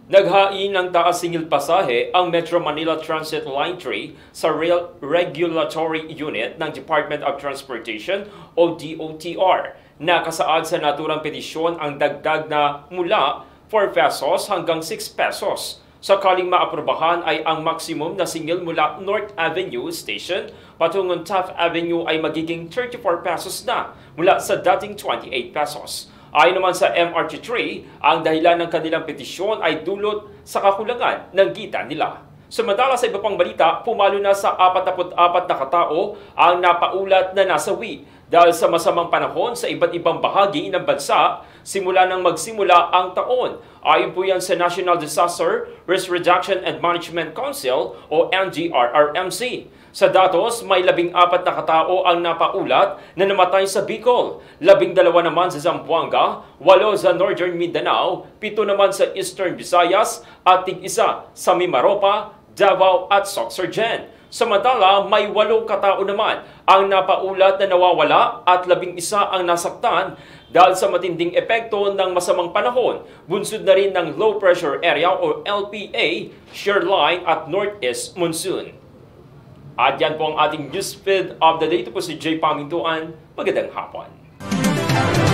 Naghain ng taas singil pasahe ang Metro Manila Transit Line 3 sa Rail Regulatory Unit ng Department of Transportation o DOTR. Nakasaad sa naturang petisyon ang dagdag na mula 4 pesos hanggang 6 pesos. Sakaling maaprobahan ay ang maximum na singil mula North Avenue Station patungong Taft Avenue ay magiging 34 pesos na mula sa dating 28 pesos. Ayon naman sa MRT3, ang dahilan ng kanilang petisyon ay dulot sa kakulangan ng kita nila. Samantala sa iba pang balita, pumalo na sa 44 na katao ang napaulat na nasawi dahil sa masamang panahon sa iba't ibang bahagi ng bansa simula nang magsimula ang taon. Ayon po yan sa National Disaster Risk Reduction and Management Council o NDRRMC. Sa datos, may 14 na katao ang napaulat na namatay sa Bicol, 12 naman sa Zamboanga, 8 sa Northern Mindanao, 7 naman sa Eastern Visayas at 1 sa Mimaropa, Davao at Sorsogon. Samantala, may 8 katao naman ang napaulat na nawawala at 11 ang nasaktan dahil sa matinding epekto ng masamang panahon. Bunsod na rin ng low pressure area o LPA, shear line at northeast monsoon. At yan po ang ating news feed of the day. Ito po si Jay Pamintuan. Magandang hapon.